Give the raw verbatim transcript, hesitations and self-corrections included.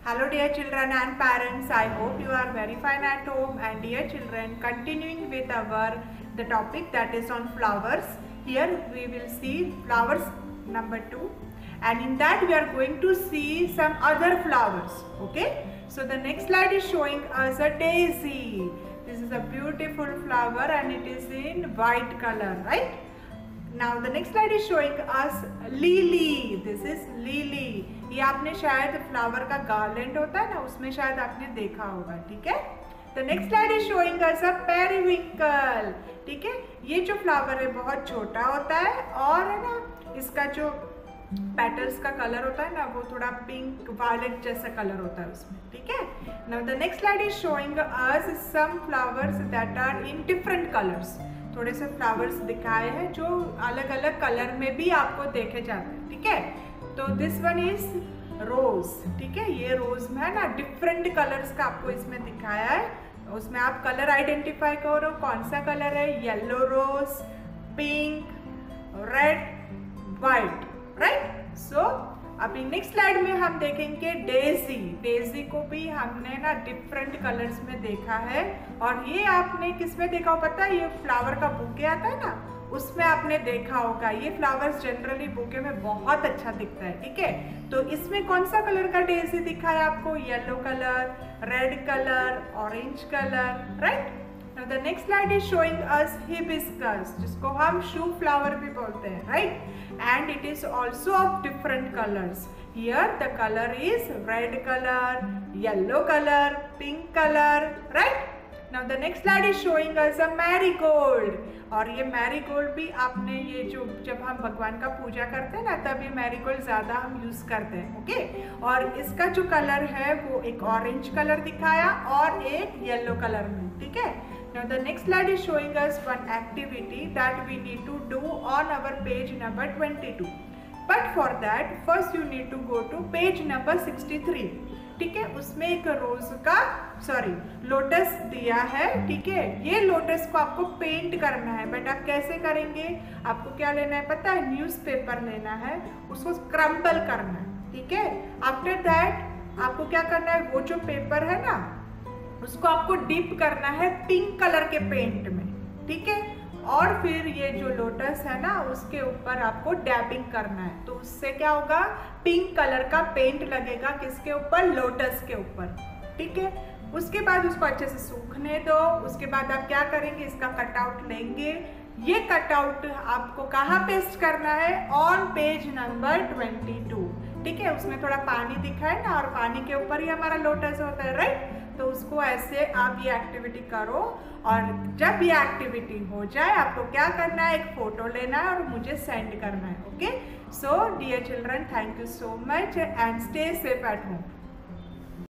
Hello dear children and parents, I hope you are very fine at home. And dear children, continuing with our the topic that is on flowers. Here we will see flowers number two, and in that we are going to see some other flowers. Okay, so the next slide is showing us a daisy. This is a beautiful flower and it is in white color, right? Now the next slide is showing us lily. This is lily. ये आपने शायद flower का garland होता है ना, उसमें शायद आपने देखा होगा. ठीक है. The next slide is showing us a periwinkle. ठीक है. ये जो फ्लावर है बहुत छोटा होता है और है ना इसका जो पेटल्स का कलर होता है ना वो थोड़ा पिंक वायलेट जैसा कलर होता है उसमें. ठीक है. Now the next slide is showing us some flowers that are in different colors. थोड़े से फ्लावर्स दिखाए हैं जो अलग अलग कलर में भी आपको देखे जाते हैं. ठीक है. तो दिस वन इज रोज. ठीक है. ये रोज में है ना डिफरेंट कलर्स का आपको इसमें दिखाया है. उसमें आप कलर आइडेंटिफाई करो कौन सा कलर है. Yellow rose, pink, red, white, right. So अभी नेक्स्ट स्लाइड में हम देखेंगे डेजी. डेजी को भी हमने ना डिफरेंट कलर्स में देखा है. और ये आपने किस में देखा हो पता है? ये फ्लावर का बुके आता है ना उसमें आपने देखा होगा. ये फ्लावर्स जनरली बुके में बहुत अच्छा दिखता है. ठीक है. तो इसमें कौन सा कलर का डेजी दिखा है आपको? Yellow colour, red colour, orange colour, right. Now the next slide is showing us hibiscus, जिसको हम शू फ्लावर भी बोलते हैं, right? And it is also of different colors. Here the color is red color, yellow color, pink color, right? Now the next slide is showing us a marigold. और ये marigold भी आपने ये जो जब हम भगवान का पूजा करते हैं ना तब ये मैरीगोल्ड ज़्यादा हम यूज़ करते हैं. ओके. और इसका जो कलर है वो एक ऑरेंज कलर दिखाया और एक येलो कलर में. ठीक है. Now the next slide is showing us one activity that we need to do on our page number twenty-two. But for that first you need to go to page number sixty-three. ठीक है. उसमें एक रोज का sorry lotus दिया है. ठीक है. ये लोटस को आपको पेंट करना है. बट आप कैसे करेंगे? आपको क्या लेना है पता है? न्यूज़पेपर लेना है, उसको क्रम्बल करना है. ठीक है. आफ्टर दैट आपको क्या करना है? वो जो पेपर है ना उसको आपको डिप करना है पिंक कलर के पेंट में. ठीक है. और फिर ये जो लोटस है ना उसके ऊपर आपको डैबिंग करना है. तो उससे क्या होगा? पिंक कलर का पेंट लगेगा किसके ऊपर? लोटस के ऊपर. ठीक है. उसके बाद उसको अच्छे से सूखने दो. उसके बाद आप क्या करेंगे? इसका कटआउट लेंगे. ये कटआउट आपको कहाँ पेस्ट करना है? On page number twenty two. ठीक है. उसमें थोड़ा पानी दिखा है ना और पानी के ऊपर ही हमारा लोटस होता है, राइट. तो उसको ऐसे आप ये एक्टिविटी करो और जब ये एक्टिविटी हो जाए आपको क्या करना है? एक फोटो लेना है और मुझे सेंड करना है. Okay. So dear children, thank you so much and stay safe at home.